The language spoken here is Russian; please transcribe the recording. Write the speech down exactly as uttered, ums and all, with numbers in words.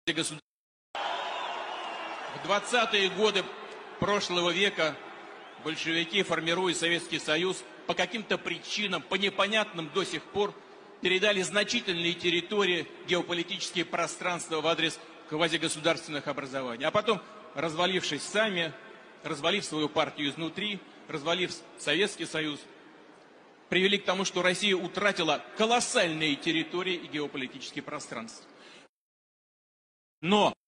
В двадцатые годы прошлого века большевики, формируя Советский Союз, по каким-то причинам, по непонятным до сих пор, передали значительные территории, геополитические пространства в адрес квазигосударственных образований. А потом, развалившись сами, развалив свою партию изнутри, развалив Советский Союз, привели к тому, что Россия утратила колоссальные территории и геополитические пространства. Но